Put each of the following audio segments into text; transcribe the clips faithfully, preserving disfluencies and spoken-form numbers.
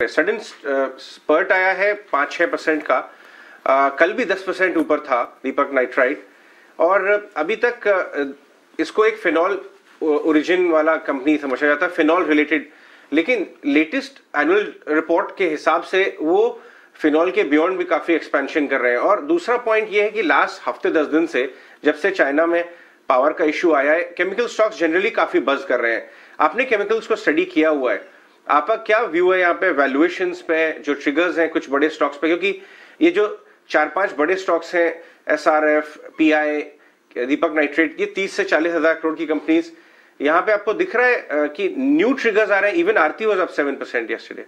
पे sudden spurt आया है पाँच छः परसेंट का। आ, कल भी दस परसेंट ऊपर था दीपक नाइट्राइट, और अभी तक आ, इसको एक फिनॉल ओरिजिन वाला कंपनी समझा जाता है, फिनॉल रिलेटेड, लेकिन लेटेस्ट एनुअल रिपोर्ट के हिसाब से वो फिनॉल के बियॉन्ड भी काफी एक्सपेंशन कर रहे हैं। और दूसरा पॉइंट ये है कि लास्ट हफ्ते दस दिन से जब से चाइना में पावर का इश्यू आया है, केमिकल स्टॉक्स जनरली काफी बज कर रहे हैं। आपने केमिकल्स को स्टडी किया हुआ है, आपका क्या व्यू है यहाँ पे वैल्यूएशंस पे, जो ट्रिगर्स हैं कुछ बड़े स्टॉक्स पे, क्योंकि ये जो चार पांच बड़े स्टॉक्स हैं एसआरएफ, पीआई, दीपक नाइट्रेट, ये तीस से चालीस हजार करोड़ की कंपनीज, यहाँ पे आपको दिख रहा है कि न्यू ट्रिगर्स आ रहे हैं। Even Aarti was up seven percent yesterday.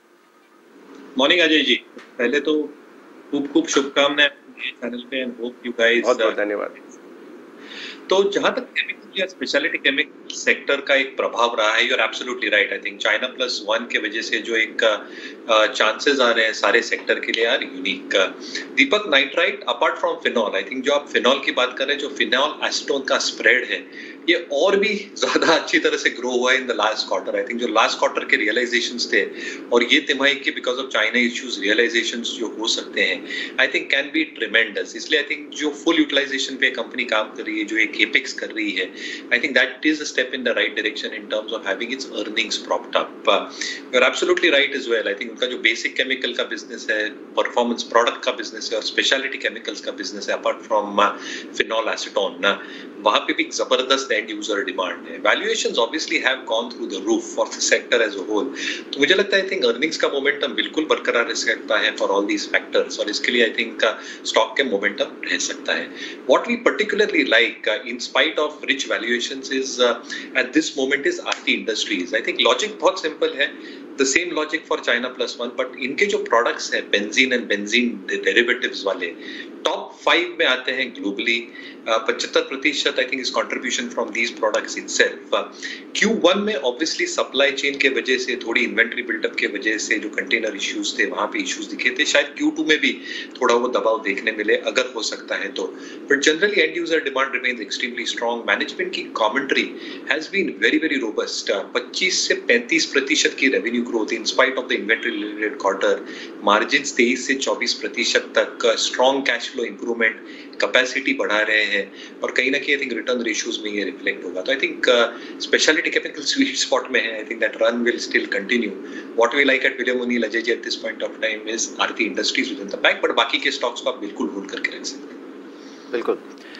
Morning Ajay ji, पहले तो खूब खूब शुभकामनाएं चैनल पे एंड होप यू गाइस। बहुत बहुत धन्यवाद। तो जहां तक केमिकल या स्पेशलिटी केमिकल सेक्टर का एक प्रभाव रहा है, you are absolutely right. I think China plus one के वजह से जो एक चांसेस आ रहे हैं सारे सेक्टर के लिए are unique. Deepak nitrite apart from phenol, I think जो आप फिनॉल की बात कर रहे हैं, जो फिनॉल एसीटोन का स्प्रेड है ये और भी ज्यादा अच्छी तरह से ग्रो हुआ है in the last quarter. I think जो लास्ट क्वार्टर के रियलाइजेशंस थे और ये तिमाही के because of China issues realisations जो हो सकते हैं, I think can be tremendous. इसलिए आई थिंक जो फुल यूटिलाइजेशन पे कंपनी काम कर रही है, जो एक केपेक्स कर रही है, I think that is a step in the right direction in terms of having its earnings propped up. You are absolutely right as well. I think उनका जो बेसिक केमिकल का बिजनेस है, परफॉर्मेंस प्रोडक्ट का business है और speciality chemicals का business है apart from phenol acetone, वहां पे भी जबरदस्त एंड यूजर डिमांड है। Valuations obviously have gone through the roof for the sector as a whole. तो मुझे लगता है आई थिंक अर्निंग्स का मोमेंटम बिल्कुल बरकरार रह सकता है फॉर ऑल दीज फैक्टर्स, और इसके लिए आई थिंक स्टॉक के मोमेंटम रह सकता है। What we particularly like in spite of rich valuations is at this moment is Aarti industries. I think logic बहुत सिंपल है, the same logic for China plus one, but इनके जो products हैं benzene and benzene derivatives वाले top five में आते हैं globally. पचहत्तर प्रतिशत I think is contribution from these products itself. Q one में ऑब्वियसली सप्लाई चेन के वजह से, थोड़ी इन्वेंट्री बिल्डअप के वजह से जो कंटेनर इश्यूज थे वहां पे इश्यूज दिखे थे। शायद क्यू टू में भी थोड़ा वो दबाव देखने मिले अगर हो सकता है तो, but generally end user demand remains extremely strong. Management की commentary has been very very robust. पच्चीस से पैंतीस प्रतिशत की revenue growth in spite of the inventory related quarter, margins तेईस से चौबीस प्रतिशत तक, strong cash flow improvement, capacity बढ़ा रहे हैं और कहीं ना कहीं आई थिंक रिटर्न रेशियोज में ये रिफ्लेक्ट होगा। तो I think speciality chemical sweet spot में है। I think that run will still continue. What we like at William O'Neil Ajay ji at this point of time is Aarti industries within the pack, but बाकी के stocks को आप बिल्कुल hold करके रख सकते हैं। बिल्कुल।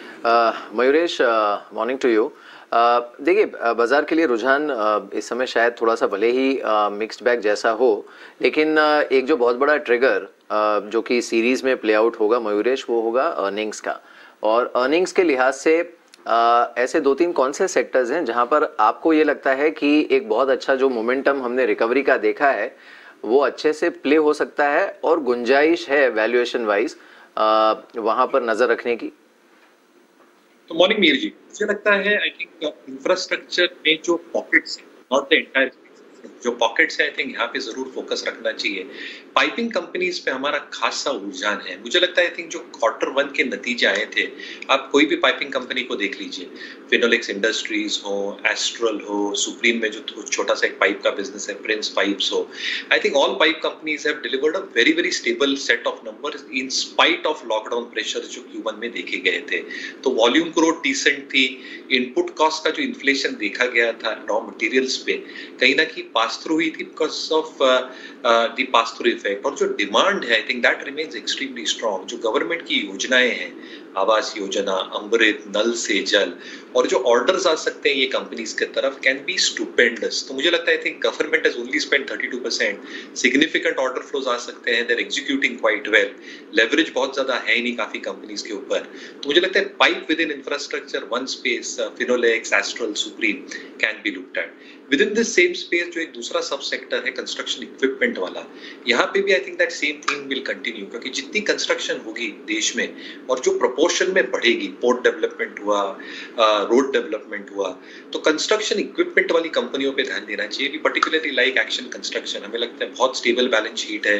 Mayuresh, morning to you. देखिए, बाजार के लिए रुझान इस समय शायद थोड़ा सा भले ही मिक्स्ड बैग जैसा हो, लेकिन एक जो बहुत बड़ा ट्रिगर जो कि सीरीज में प्ले आउट होगा मयूरेश, वो होगा अर्निंग्स का। और अर्निंग्स के लिहाज से ऐसे दो तीन कौन से सेक्टर्स हैं जहां पर आपको ये लगता है कि एक बहुत अच्छा जो मोमेंटम हमने रिकवरी का देखा है वो अच्छे से प्ले हो सकता है और गुंजाइश है वैल्यूएशन वाइज वहां पर नजर रखने की? तो मॉर्निंग मीर जी, मुझे लगता है आई थिंक इंफ्रास्ट्रक्चर में जो पॉकेट्स हैं, नॉट द एंटायर, जो पॉकेट्स है आई थिंक यहाँ पे जरूर फोकस रखना चाहिए। पाइपिंग कंपनीज पे हमारा खासा रुझान है। मुझे लगता है आई थिंक जो क्वार्टर वन के नतीजे आए थे, आप कोई भी पाइपिंग कंपनी को देख लीजिए, फिनोलेक्स इंडस्ट्रीज हो, एस्ट्रल हो, सुप्रीम में जो छोटा सा एक पाइप का बिजनेस है प्रिंस पाइप्स हो, I think all pipe companies have delivered a very very stable set of numbers in spite of lockdown pressure जो क्यू वन में देखे गए थे। तो वॉल्यूम ग्रोथ डिसेंट थी, इनपुट कॉस्ट का जो इन्फ्लेशन देखा गया था रॉ मटेरियल्स पे कहीं ना कहीं पास थ्रू हुई थी because of the pass through effect. और जो डिमांड है I think that remains extremely strong. जो गवर्नमेंट की योजनाएं हैं, आवास योजना, अमृत, नल से जल, और जो ऑर्डर्स आ सकते हैं ये कंपनीज के तरफ कैन बी स्टुपेंडस। तो मुझे लगता है I think government has only spend thirty two percent, significant order flows आ सकते हैं, they are executing quite well, leverage बहुत ज्यादा है नहीं काफी कंपनीज के ऊपर। तो मुझे लगता है pipe within infrastructure one space, Finolex, Astral, Supreme can be looked at. Within this same space जो एक दूसरा सब सेक्टर है कंस्ट्रक्शन इक्विपमेंट वाला, यहाँ पे भी I think that same thing will continue, क्योंकि जितनी कंस्ट्रक्शन होगी देश में और जो प्रोपोर्शन में बढ़ेगी, पोर्ट डेवलपमेंट हुआ, रोड डेवलपमेंट हुआ, तो कंस्ट्रक्शन इक्विपमेंट वाली कंपनियों पे ध्यान देना चाहिए। भी पर्टिकुलरली लाइक एक्शन कंस्ट्रक्शन, हमें लगता है बहुत स्टेबल बैलेंस शीट है,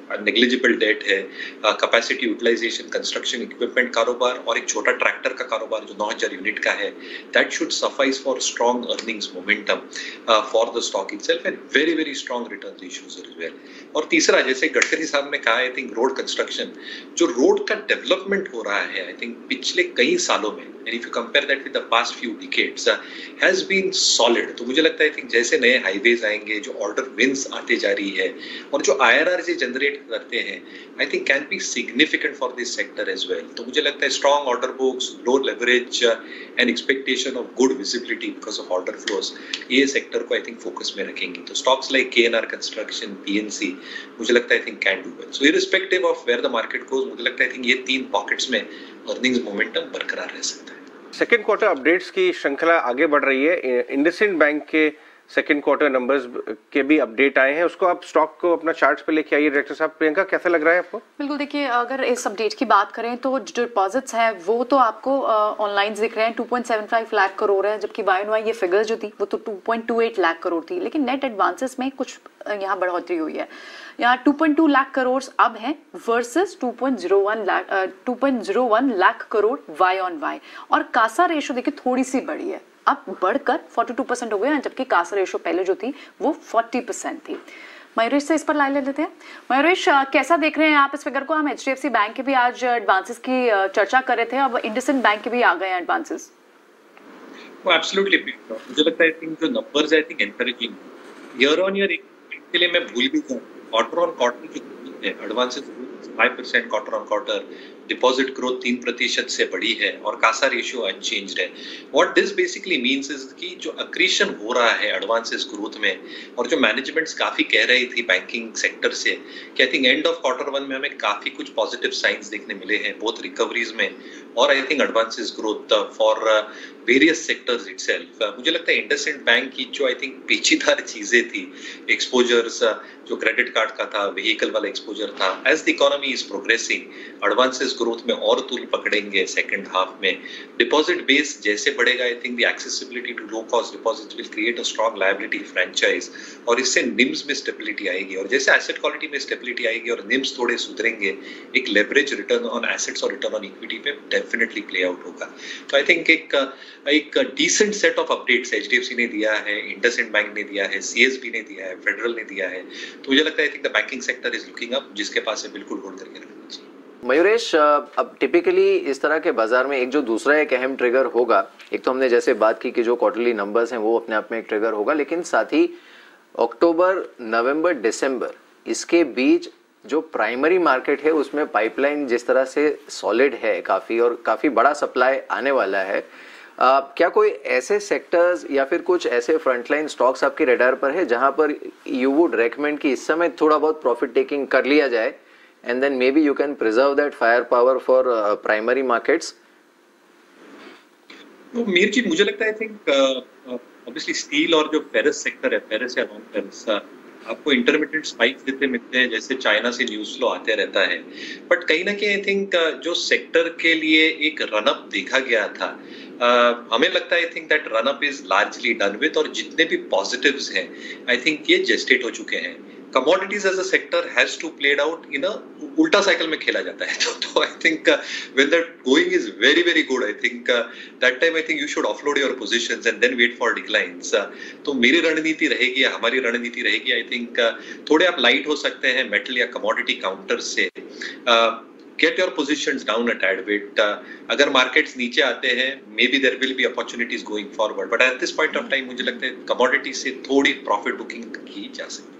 नेग्लिजिबल डेट है, कैपेसिटी यूटिलाइजेशन, कंस्ट्रक्शन इक्विपमेंट कारोबार और एक छोटा ट्रैक्टर का कारोबार जो नौ हज़ार यूनिट का है, that should suffice for strong earnings momentum for the stock itself and very very strong return ratios as well. और तीसरा, जैसे गडकरी साहब ने कहा, आई थिंक रोड कंस्ट्रक्शन, जो रोड का डेवलपमेंट हो रहा है, आई थिंक पिछले कई सालों में, and if you compare that with the past few decades, has been solid. तो मुझे लगता है, आई थिंक जैसे नए हाईवेज आएंगे, जो ऑर्डर विंस आते जा रही है और जो आईआरआर से जनरेट करते हैं, I think can be significant for this sector as well. तो मुझे लगता है strong order books, low leverage and expectation of good visibility because of order flows, ये सेक्टर को आई थिंक फोकस में रखेंगे। तो stocks like KNR construction, PNC, मुझे लगता है I think can do well. So irrespective of where the market goes, मुझे लगता है आई थिंक ये तीन पॉकेट्स में अर्निंग्स मोमेंटम बरकरार रह सकता है। सेकेंड क्वार्टर अपडेट्स की श्रृंखला आगे बढ़ रही है। इंडसइंड बैंक के सेकेंड क्वार्टर नंबर्स के भी अपडेट आए हैं, उसको आप स्टॉक को अपना चार्ट्स पे लेके आइए। डायरेक्टर साहब, प्रियंका कैसा लग रहा है आपको? बिल्कुल, देखिए अगर इस अपडेट की बात करें तो जो डिपॉजिट्स हैं वो तो आपको ऑनलाइन दिख रहे हैं, two point seven five lakh crore है, जबकि वाई एंड वाई ये फिगर जो थी वो तो two point two eight lakh crore थी। लेकिन नेट एडवांसेस में कुछ यहाँ बढ़ोतरी हुई है, यहाँ two point two lakh crore अब हैं versus two point zero one lakh two point zero one lakh crore Y on Y. और कासा रेशो देखिए थोड़ी सी बढ़ी है, अब बढ़कर बयालीस परसेंट हो गया, जबकि कासा रेशो पहले जो थी वो चालीस परसेंट थी। मयूरेश से इस पर लाइन ले लेते हैं। मयूरेश, कैसा देख रहे हैं आप इस फिगर को? हम एचडीएफसी बैंक के भी आज एडवांसेस की चर्चा कर रहे थे, अब इंडसइंड बैंक के भी आ गए हैं एडवांसेस। वो एब्सोल्युटली, मुझे लगता है आई थिंक जो numbers I think encouraging. Year on year के लिए मैं भूल भी जाऊं, क्वार्टर ऑन क्वार्टर जो है advances five percent quarter on quarter, deposit growth तीन प्रतिशत से बढ़ी है और कासा रेशियो अनचेंज्ड है। What this basically means is कि जो अक्रीशन हो रहा है एडवांसेस ग्रोथ में, और जो मैनेजमेंट्स काफी कह रही थी बैंकिंग सेक्टर से कि I think end of quarter one में हमें काफी कुछ पॉजिटिव साइंस देखने मिले हैं, बोथ रिकवरीज में और I think advances growth for various sectors itself. मुझे लगता है इंडसइंड बैंक की जो आई थिंक पेचीदार चीजें थी, एक्सपोजर्स जो क्रेडिट कार्ड का था, व्हीकल वाला एक्सपोजर था, as the economy is progressing, advances growth में और तूल पकड़ेंगे सेकंड हाफ में। डिपॉजिट बेस जैसे बढ़ेगा, I think the accessibility to low cost deposits will create a strong liability franchise, और इससे निम्स में स्टेबिलिटी आएगी, और जैसे एसेट क्वालिटी में स्टेबिलिटी आएगी और निम्स थोड़े सुधरेंगे, एक लेवरेज रिटर्न ऑन एसेट्स और रिटर्न ऑन इक्विटी पे डेफिनेटली प्ले आउट होगा। तो आई थिंक एक एक decent set of updates HDFC ने दिया है, इंडसइंड बैंक ने दिया है, सीएसबी ने दिया है, फेडरल ने दिया है। तो मुझे लगता है I think the banking sector is looking up, जिसके पास है बिल्कुल होल्ड करके रखना चाहिए। मयूरेश, अब टिपिकली इस तरह के बाजार में एक जो दूसरा एक अहम ट्रिगर होगा, एक तो हमने जैसे बात की कि जो क्वार्टरली नंबर्स हैं वो अपने आप में एक ट्रिगर होगा, लेकिन साथ ही अक्टूबर, नवंबर, दिसंबर इसके बीच जो प्राइमरी मार्केट है उसमें पाइपलाइन जिस तरह से सॉलिड है काफ़ी, और काफ़ी बड़ा सप्लाई आने वाला है, आ, क्या कोई ऐसे सेक्टर्स या फिर कुछ ऐसे फ्रंटलाइन स्टॉक्स आपके रडार पर है जहां पर यू वुड रेकमेंड कि इस समय थोड़ा बहुत प्रॉफिट टेकिंग कर लिया जाए, and then maybe you can preserve that firepower for uh, primary markets? तो मीर जी, मुझे लगता है आई थिंक ऑब्वियसली स्टील और जो फेरस सेक्टर है, फेरस या नॉन फेरस, आपको इंटरमिटेंट स्पाइक्स देते मिलते हैं, जैसे चाइना से न्यूज फ्लो आते रहता है, बट कहीं ना कहीं आई थिंक जो सेक्टर के लिए एक रनअप देखा गया था, uh, हमें लगता है I think that run up is largely done with, और जितने भी पॉजिटिव्स हैं आई थिंक ये जेस्टेट हो चुके हैं। Commodities as a sector has to played out in a उल्टा साइकिल में खेला जाता है, तो I think when that going is very very good, I think that time I think you should offload your positions and then wait for declines. तो मेरी रणनीति रहेगी, हमारी रणनीति रहेगी, आई थिंक थोड़े आप लाइट हो सकते हैं मेटल या कमोडिटी काउंटर से, get your positions down a tad bit. uh, अगर मार्केट्स नीचे आते हैं, maybe there will be opportunities going forward, but at this point of time मुझे लगता है कमोडिटी से थोड़ी प्रॉफिट बुकिंग की जा सकती है।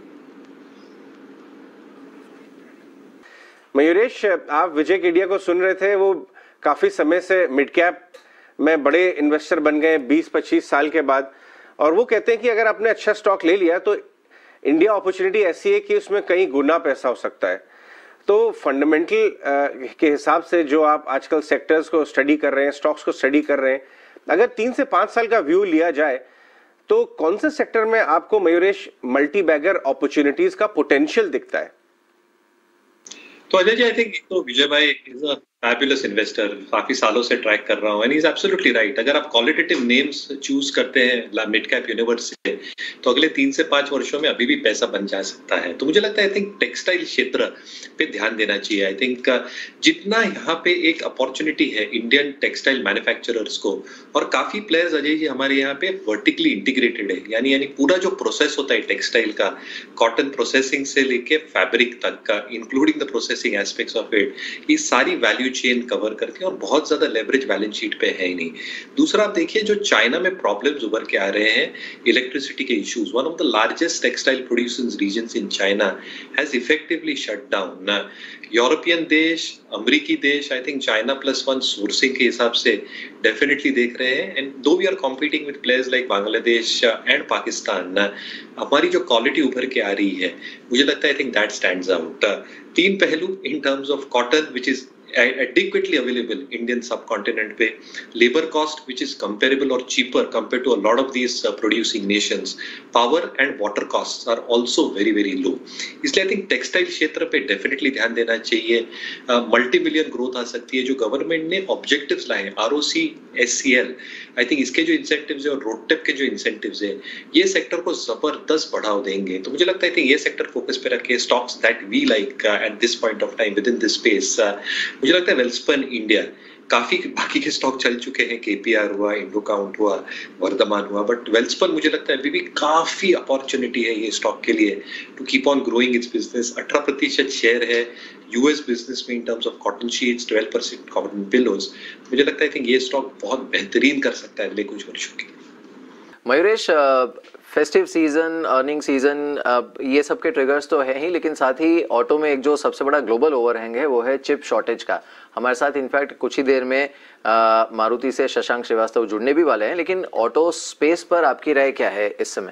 मयूरेश, आप विजय केडिया को सुन रहे थे, वो काफी समय से मिड कैप में बड़े इन्वेस्टर बन गए बीस पच्चीस साल के बाद, और वो कहते हैं कि अगर आपने अच्छा स्टॉक ले लिया तो इंडिया अपॉर्चुनिटी ऐसी है कि उसमें कई गुना पैसा हो सकता है। तो फंडामेंटल के हिसाब से जो आप आजकल सेक्टर्स को स्टडी कर रहे हैं, स्टॉक्स को स्टडी कर रहे हैं, अगर तीन से पांच साल का व्यू लिया जाए तो कौन से सेक्टर में आपको मयूरेश मल्टी बैगर अपॉर्चुनिटीज का पोटेंशियल दिखता है? तो अजय जी, आई थिंक तो विजय भाई इज अ फैबुलस इन्वेस्टर, काफी सालों से ट्रैक कर रहा हूँ एंड इज एब्सोल्युटली राइट। अगर आप क्वालिटेटिव नेम्स चूज करते हैं मिड कैप यूनिवर्स से तो अगले तीन से पांच वर्षों में अभी भी पैसा बन जा सकता है। तो मुझे लगता है आई थिंक टेक्सटाइल क्षेत्र पे ध्यान देना चाहिए। आई थिंक जितना यहाँ पे एक अपॉर्चुनिटी है इंडियन टेक्सटाइल मैन्युफैक्चरर्स को, और काफी प्लेयर्स अजय जी हमारे यहाँ पे वर्टिकली इंटीग्रेटेड है, यानी यानी पूरा जो प्रोसेस होता है टेक्सटाइल का, कॉटन प्रोसेसिंग से लेके फैब्रिक तक का, including the processing aspects of it, ये सारी वैल्यू चेन कवर करके, और बहुत ज्यादा लेवरेज बैलेंस शीट पे है ही नहीं। दूसरा आप देखिए जो चाइना में प्रॉब्लम्स उभर के आ रहे हैं, इलेक्ट्रिसिटी के issues, one of the largest textile producing regions in China has effectively shut down. European देश, अमेरिकी देश, I think China plus one sourcing के हिसाब से डेफिनेटली देख रहे हैं। And though we are competing with players like Bangladesh and Pakistan, हमारी जो क्वालिटी उभर के आ रही है, मुझे लगता है I think that stands out. तीन पहलू in terms of cotton which is adequately available Indian subcontinent पे, labor cost which is comparable or cheaper compared to a lot of these uh, producing nations, power and water costs are also very very low। इसलिए I think textile क्षेत्र पे definitely ध्यान देना चाहिए। Multi million growth आ सकती है। जो government ने ऑब्जेक्टिव्स लाए, आरओसी, एससीएल, आई थिंक इसके जो इंसेंटिव्स है और रोड टेप के जो इंसेंटिव्स है, ये सेक्टर को जबरदस्त बढ़ाव देंगे। तो मुझे लगता है कि ये सेक्टर फोकस पे रखे, stocks that we like at this point of time within this space. मुझे लगता है वेलस्पन इंडिया, काफी बाकी के स्टॉक चल चुके हैं, केपीआर हुआ, इंडो काउंट हुआ, वर्धमान हुआ, बट वेलस्पन मुझे लगता है अभी भी काफी अपॉर्चुनिटी है ये स्टॉक के लिए to keep on growing its business. अठारह प्रतिशत शेयर है यूएस बिजनेस में in terms of cotton sheets, twelve percent cotton pillows. मुझे लगता है कि ये स्टॉक बहुत बेहतरीन कर सकता है अगले कुछ वर्षों के। Mayuresh, festive season, earning season, ये सब के ट्रिगर्स तो है ही, लेकिन साथ ही ऑटो में एक जो सबसे बड़ा ग्लोबल ओवरहैंग है वो है चिप शॉर्टेज का। हमारे साथ इनफैक्ट कुछ ही देर में मारुति से शशांक श्रीवास्तव जुड़ने भी वाले हैं, लेकिन ऑटो स्पेस पर आपकी राय क्या है इस समय?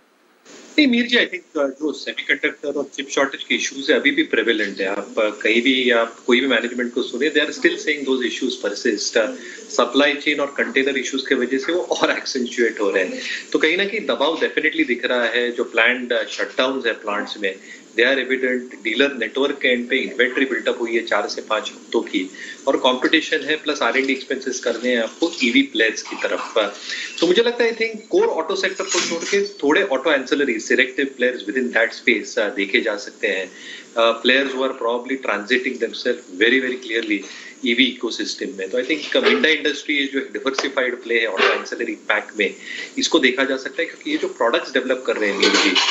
नहीं मीर जी, आई थिंक जो सेमीकंडक्टर और चिप शॉर्टेज के इश्यूज है अभी भी प्रेवेलेंट है। आप कहीं भी आप कोई भी मैनेजमेंट को सुने, they are still saying those issues persist. Supply chain और कंटेनर इश्यूज के वजह से वो और एक्सेंचुएट हो रहे हैं। तो कहीं ना कहीं दबाव डेफिनेटली दिख रहा है। जो प्लान्ड शटडाउन्स है प्लांट्स में, they are evident. Dealer network के एंड पे इन्वेंट्री बिल्टअप हुई है चार से पांच हफ्तों की, और कंपटीशन है, plus R and D expenses करने हैं आपको ईवी प्लेयर्स की तरफ। तो मुझे लगता है I think core auto sector को छोड़ के थोड़े auto ancillary selective players within that space देखे जा सकते हैं। Players who are probably transiting themselves very very clearly EV ecosystem में। तो आई थिंक मिंडा इंडस्ट्री जो डिवर्सिफाइड प्ले है ऑटो एंसिलरी पैक में, इसको देखा जा सकता है, क्योंकि ये जो प्रोडक्ट्स डेवलप कर रहे हैं मीर जी,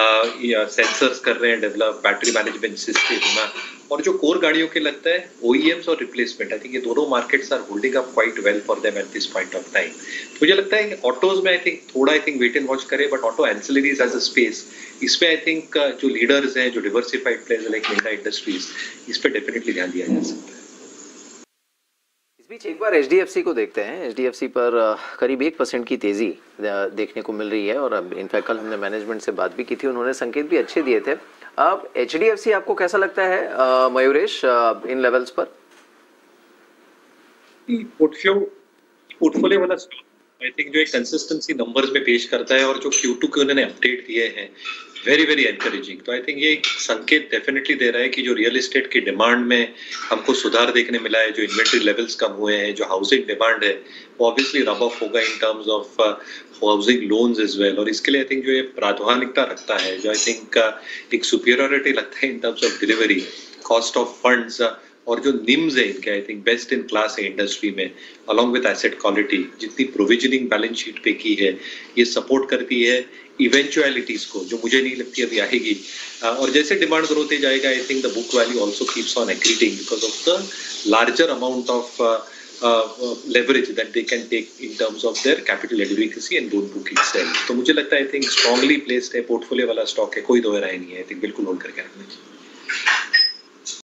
सेंसर्स कर रहे हैं डेवलप, बैटरी मैनेजमेंट सिस्टम, और जो कोर गाड़ियों के लगता है ओईएम्स और रिप्लेसमेंट, आई थिंक ये दोनों markets are holding up quite well for them at this point of time. मुझे लगता है कि ऑटोज में आई थिंक थोड़ा I think wait and watch करे, but auto ancillaries as a space, इसमें आई थिंक जो लीडर्स हैं, जो diversified players like Minda industries, इस पे डेफिनेटली ध्यान दिया जा सकता है। इस बीच एक बार एचडीएफसी को देखते हैं। एचडीएफसी पर करीब एक परसेंट की तेजी देखने को मिल रही है, और इनफैक्ट कल हमने मैनेजमेंट से बात भी की थी, उन्होंने संकेत भी अच्छे दिए थे। अब एचडीएफसी आपको कैसा लगता है मयूरेश इन लेवल्स पर? पोर्टफोलियो वाला स्टॉक आई थिंक जो एक कंसिस्टेंसी नंबर्स में पेश करता है, और जो क्यू टू के उन्होंने अपडेट दिए हैं वेरी वेरी एनकरेजिंग। तो आई थिंक ये एक संकेत डेफिनेटली दे रहा है कि जो रियल एस्टेट की डिमांड में हमको सुधार देखने मिला है, जो इन्वेंट्री लेवल्स कम हुए हैं, जो हाउसिंग डिमांड है वो ऑब्वियसली रब ऑफ होगा in terms of housing loans as well. और इसके लिए आई थिंक जो ये प्रावधानिकता रखता है, जो आई थिंक एक सुपीरियरिटी लगता है in terms of delivery, cost of funds, और जो निम्स है इनके I think best in class है इंडस्ट्री में, अलॉन्ग विद एसेट क्वालिटी, जितनी प्रोविजनिंग बैलेंस शीट पे की है, ये सपोर्ट करती है इवेंचुअलिटीज को, जो मुझे नहीं लगती अभी आएगी। और जैसे डिमांड ग्रोथ होते जाएगा, I think the book value also keeps on accreting because of the larger amount of leverage that they can take in terms of their capital adequacy and loan book itself. तो मुझे लगता है I think strongly placed है, portfolio वाला stock है, कोई दो राय नहीं है, आई थिंक बिल्कुल होल्ड करके रखना चाहिए।